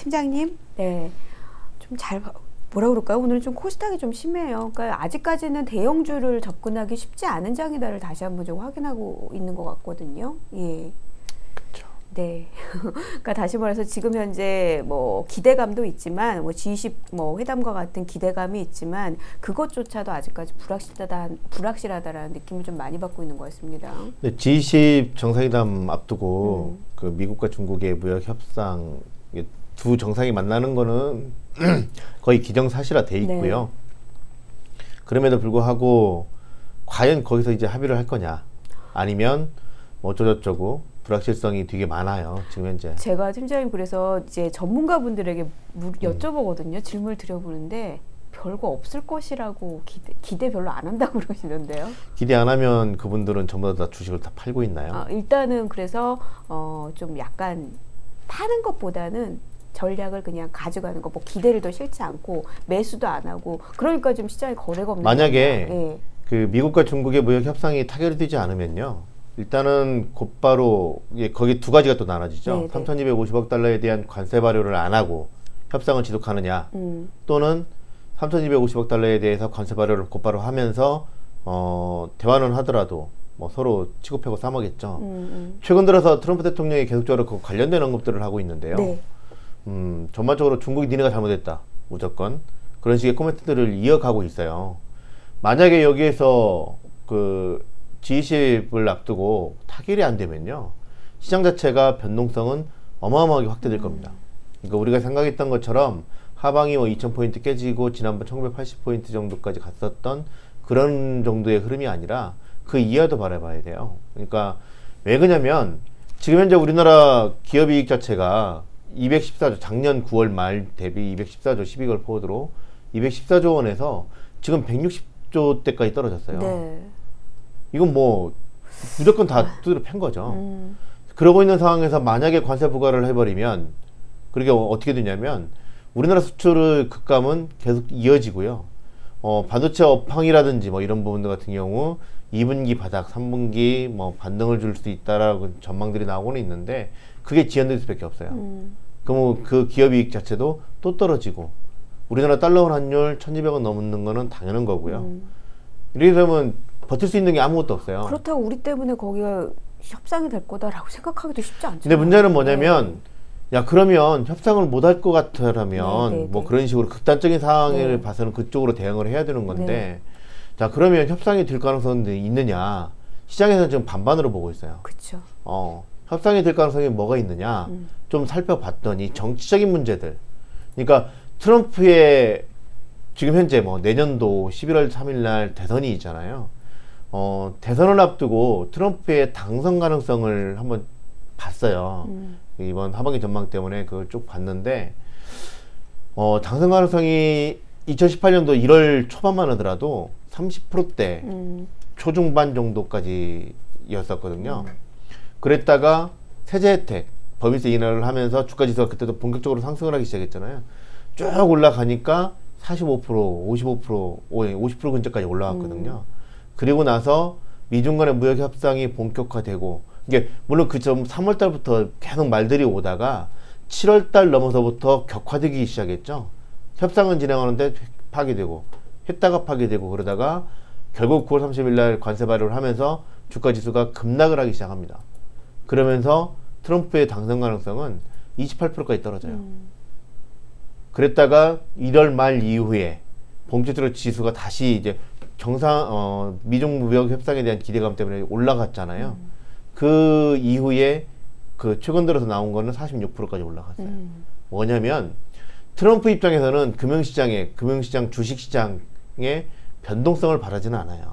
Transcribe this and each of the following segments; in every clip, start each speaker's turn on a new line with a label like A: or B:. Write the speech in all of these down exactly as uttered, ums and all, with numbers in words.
A: 팀장님, 네, 좀 잘 뭐라 그럴까요? 오늘은 좀 코스닥이 좀 심해요. 그러니까 아직까지는 대형주를 접근하기 쉽지 않은 장이다를 다시 한번 좀 확인하고 있는 것 같거든요. 예.
B: 그렇죠.
A: 네. 그러니까 다시 말해서 지금 현재 뭐 기대감도 있지만 뭐 지 이십 뭐 회담과 같은 기대감이 있지만 그것조차도 아직까지 불확실하다 불확실하다라는 느낌을 좀 많이 받고 있는 것 같습니다.
B: 지 이십 정상회담 앞두고
A: 음.
B: 그 미국과 중국의 무역 협상 두 정상이 만나는 거는 거의 기정사실화 돼 있고요. 네. 그럼에도 불구하고 과연 거기서 이제 합의를 할 거냐 아니면 뭐 어쩌고저쩌고 불확실성이 되게 많아요. 지금 현재.
A: 제가 팀장님 그래서 이제 전문가분들에게 물,
B: 음.
A: 여쭤보거든요. 질문을 드려보는데 별거 없을 것이라고 기대, 기대 별로 안 한다고 그러시는데요.
B: 기대 안 하면 그분들은 전부 다 주식을 다 팔고 있나요?
A: 아, 일단은 그래서 어, 좀 약간 파는 것보다는 전략을 그냥 가져가는 거, 뭐 기대를 더 싫지 않고 매수도 안 하고 그러니까 좀 시장에 거래가 없는
B: 만약에
A: 예.
B: 그 미국과 중국의 무역 협상이 타결이 되지 않으면요. 일단은 곧바로 예, 거기 두 가지가 또 나눠지죠.
A: 네네.
B: 삼천이백오십억 달러에 대한 관세 발효를 안 하고 협상을 지속하느냐
A: 음.
B: 또는 삼천이백오십억 달러에 대해서 관세 발효를 곧바로 하면서 어, 대화는 하더라도 뭐 서로 치고 패고 싸먹겠죠.
A: 음, 음.
B: 최근 들어서 트럼프 대통령이 계속적으로 그 관련된 언급들을 하고 있는데요.
A: 네.
B: 음, 전반적으로 중국이 니네가 잘못했다. 무조건. 그런 식의 코멘트들을 이어가고 있어요. 만약에 여기에서 그 지 이십을 앞두고 타결이 안 되면요. 시장 자체가 변동성은 어마어마하게 확대될 겁니다. 그러니까 우리가 생각했던 것처럼 하방이 뭐 이천 포인트 깨지고 지난번 천구백팔십 포인트 정도까지 갔었던 그런 정도의 흐름이 아니라 그 이하도 바라봐야 돼요. 그러니까 왜 그러냐면 지금 현재 우리나라 기업이익 자체가 이백십사조, 작년 구월 말 대비 이백십사조 십이개월 포워드로 이백십사조 원에서 지금 백육십조 대까지 떨어졌어요.
A: 네.
B: 이건 뭐 무조건 다 두드려 팬 거죠.
A: 음.
B: 그러고 있는 상황에서 만약에 관세 부과를 해버리면 그게 어떻게 되냐면 우리나라 수출의 급감은 계속 이어지고요. 어, 반도체 업황이라든지 뭐 이런 부분들 같은 경우 이 분기 바닥, 삼 분기 뭐 반등을 줄 수 있다라고 전망들이 나오고는 있는데 그게 지연될 수밖에 없어요.
A: 음.
B: 그럼 그 기업이익 자체도 또 떨어지고 우리나라 달러원 환율 천이백 원 넘는 거는 당연한 거고요.
A: 음.
B: 이렇게 되면 버틸 수 있는 게 아무것도 없어요.
A: 그렇다고 우리 때문에 거기가 협상이 될 거다라고 생각하기도 쉽지 않죠.
B: 근데 문제는 뭐냐면 네. 야 그러면 협상을 못 할 것 같으면
A: 네, 네,
B: 뭐
A: 네.
B: 그런 식으로 극단적인 상황을
A: 네.
B: 봐서는 그쪽으로 대응을 해야 되는 건데
A: 네.
B: 자 그러면 협상이 될 가능성이 있느냐 시장에서는 지금 반반으로 보고 있어요.
A: 그렇죠.
B: 어, 협상이 될 가능성이 뭐가 있느냐
A: 음.
B: 좀 살펴봤더니 정치적인 문제들 그러니까 트럼프의 지금 현재 뭐 내년도 십일월 삼일날 대선이 있잖아요. 어, 대선을 앞두고 트럼프의 당선 가능성을 한번 봤어요.
A: 음.
B: 이번 하반기 전망 때문에 그걸 쭉 봤는데 어, 당선 가능성이 이천십팔년도 일월 초반만 하더라도 삼십 퍼센트대
A: 음.
B: 초중반 정도까지였었거든요. 그랬다가 세제 혜택, 법인세 인하를 하면서 주가지수가 그때도 본격적으로 상승을 하기 시작했잖아요. 쭉 올라가니까 사십오 퍼센트, 오십오 퍼센트, 오십 퍼센트 근처까지 올라왔거든요. 음. 그리고 나서 미중 간의 무역 협상이 본격화되고 이게 물론 그 점 삼월 달부터 계속 말들이 오다가 칠월 달 넘어서부터 격화되기 시작했죠. 협상은 진행하는데 파기되고 했다가 파기되고 그러다가 결국 구월 삼십일 날 관세 발효를 하면서 주가 지수가 급락을 하기 시작합니다. 그러면서 트럼프의 당선 가능성은 이십팔 퍼센트까지 떨어져요.
A: 음.
B: 그랬다가 일월 말 이후에 본격적으로 지수가 다시 이제 정상 어, 미중 무역 협상에 대한 기대감 때문에 올라갔잖아요.
A: 음.
B: 그 이후에 그 최근 들어서 나온 거는 사십육 퍼센트까지 올라갔어요.
A: 음.
B: 뭐냐면 트럼프 입장에서는 금융시장에 금융시장 주식시장에 변동성을 바라지는 않아요.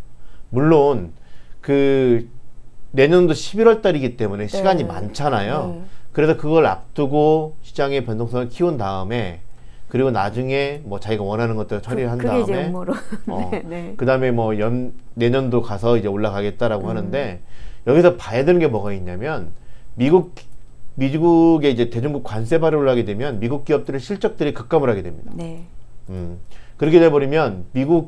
B: 물론 그 내년도 십일월 달이기 때문에
A: 네.
B: 시간이 많잖아요.
A: 네.
B: 그래서 그걸 앞두고 시장의 변동성을 키운 다음에 그리고 나중에 뭐 자기가 원하는 것들을 처리를 한
A: 그게
B: 다음에
A: 이제 음모로.
B: 어,
A: 네, 네.
B: 그 다음에 뭐 연, 내년도 가서 이제 올라가겠다라고
A: 음.
B: 하는데 여기서 봐야 되는 게 뭐가 있냐면 미국 미국의 이제 대중국 관세 발효를 하게 되면 미국 기업들의 실적들이 급감을 하게 됩니다.
A: 네.
B: 음, 그렇게 돼버리면 미국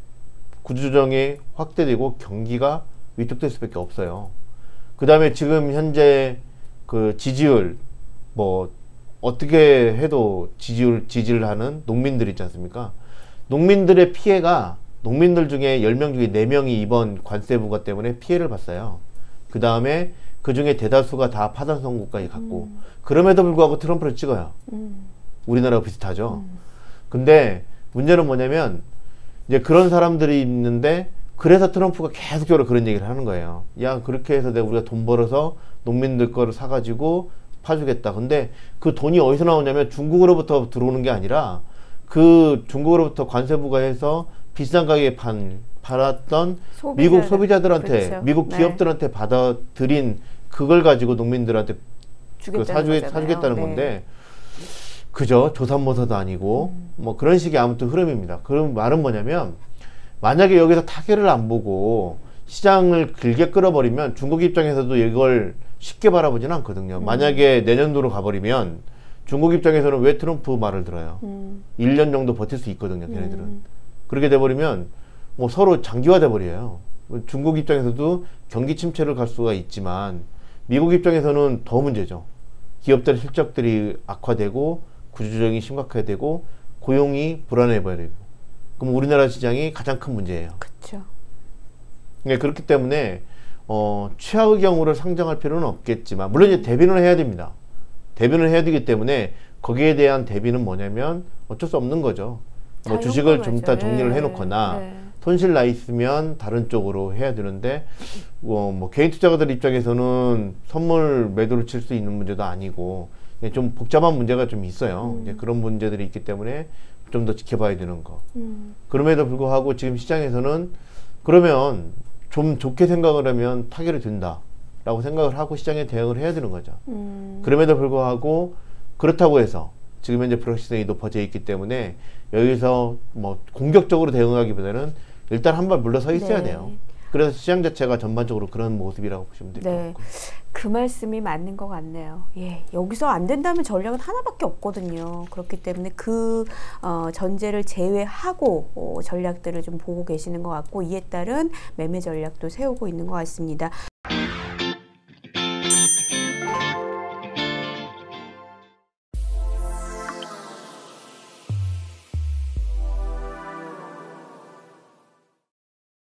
B: 구조조정이 확대되고 경기가 위축될 수밖에 없어요. 그 다음에 지금 현재 그 지지율 뭐 어떻게 해도 지지를, 지지를 하는 농민들 있지 않습니까? 농민들의 피해가 농민들 중에 열 명 중에 네 명이 이번 관세 부과 때문에 피해를 봤어요. 그 다음에 그 중에 대다수가 다 파산 선고까지 갔고
A: 음.
B: 그럼에도 불구하고 트럼프를 찍어요.
A: 음.
B: 우리나라와 비슷하죠.
A: 음.
B: 근데 문제는 뭐냐면 이제 그런 사람들이 있는데 그래서 트럼프가 계속적으로 그런 얘기를 하는 거예요. 야, 그렇게 해서 내가 우리가 돈 벌어서 농민들 거를 사가지고 파주겠다. 근데 그 돈이 어디서 나오냐면 중국으로부터 들어오는 게 아니라 그 중국으로부터 관세 부과해서 비싼 가격에 판, 팔았던
A: 소비자들,
B: 미국 소비자들한테,
A: 그렇죠.
B: 미국
A: 네.
B: 기업들한테 받아들인 그걸 가지고 농민들한테 그
A: 주겠다는
B: 사주겠,
A: 거잖아요.
B: 사주겠다는
A: 네.
B: 건데 그죠? 조삼모사도 아니고
A: 음.
B: 뭐 그런 식의 아무튼 흐름입니다. 그럼 말은 뭐냐면 만약에 여기서 타결을 안 보고 시장을 길게 끌어버리면 중국 입장에서도 이걸 쉽게 바라보지는 않거든요.
A: 음.
B: 만약에 내년도로 가버리면 중국 입장에서는 왜 트럼프 말을 들어요?
A: 음.
B: 일 년 정도 버틸 수 있거든요, 걔네들은.
A: 음.
B: 그렇게 돼버리면 뭐 서로 장기화돼 버려요. 중국 입장에서도 경기 침체를 갈 수가 있지만 미국 입장에서는 더 문제죠. 기업들의 실적들이 악화되고 구조조정이 심각해지고 고용이 불안해버리고 그럼 우리나라 시장이 가장 큰 문제예요.
A: 그렇죠.
B: 네, 그렇기 때문에 어, 최악의 경우를 상정할 필요는 없겠지만 물론 이제 대비는 해야 됩니다. 대비는 해야 되기 때문에 거기에 대한 대비는 뭐냐면 어쩔 수 없는 거죠. 뭐 주식을 좀 이따 정리를
A: 네.
B: 해놓거나
A: 네.
B: 손실 나 있으면 다른 쪽으로 해야 되는데 어, 뭐 개인 투자자들 입장에서는 선물 매도를 칠 수 있는 문제도 아니고 좀 복잡한 문제가 좀 있어요.
A: 음.
B: 이제 그런 문제들이 있기 때문에 좀 더 지켜봐야 되는 거.
A: 음.
B: 그럼에도 불구하고 지금 시장에서는 그러면 좀 좋게 생각을 하면 타결이 된다라고 생각을 하고 시장에 대응을 해야 되는 거죠.
A: 음.
B: 그럼에도 불구하고 그렇다고 해서 지금 현재 불확실성이 높아져 있기 때문에 여기서 뭐 공격적으로 대응하기보다는 일단 한 발 물러서 있어야
A: 네.
B: 돼요. 그래서 시장 자체가 전반적으로 그런 모습이라고 보시면 될 것
A: 네.
B: 같고.
A: 그 말씀이 맞는 것 같네요. 예, 여기서 안 된다면 전략은 하나밖에 없거든요. 그렇기 때문에 그 어, 전제를 제외하고 어, 전략들을 좀 보고 계시는 것 같고 이에 따른 매매 전략도 세우고 있는 것 같습니다.